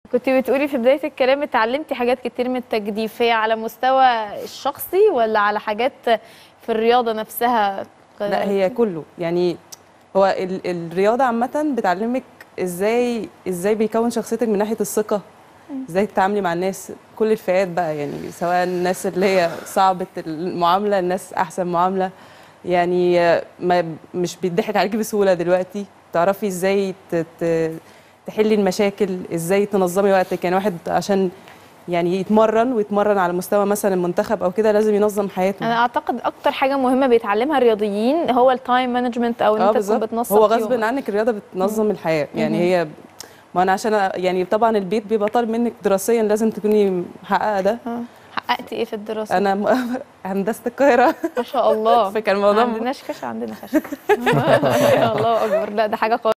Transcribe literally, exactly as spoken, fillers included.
كنت بتقولي في بداية الكلام اتعلمتي حاجات كتير من التجديف، هي على مستوى الشخصي ولا على حاجات في الرياضة نفسها؟ لا هي كله يعني. هو ال الرياضة عامة بتعلمك ازاي ازاي بيكون شخصيتك من ناحية الثقة، ازاي تتعاملي مع الناس كل الفئات بقى، يعني سواء الناس اللي هي صعبة المعاملة، الناس أحسن معاملة، يعني ما مش بيضحك عليكي بسهولة دلوقتي، تعرفي ازاي تحلي المشاكل، ازاي تنظمي وقتك. يعني واحد عشان يعني يتمرن ويتمرن على مستوى مثلا المنتخب او كده لازم ينظم حياته. انا اعتقد اكتر حاجه مهمه بيتعلمها الرياضيين هو التايم مانجمنت، او ان اه انت تكون بالظبط، بتنظم هو غصب يومك. عنك الرياضه بتنظم الحياه، يعني هي ما انا عشان يعني طبعا البيت بيبقى طالب منك دراسيا لازم تكوني محققه ده. اه حققتي ايه في الدراسه؟ انا م... هندسه القاهره. ما شاء الله. فكان ما الموضوع عندناش خشب، عندنا خشب. الله اكبر، لا ده حاجه قوية.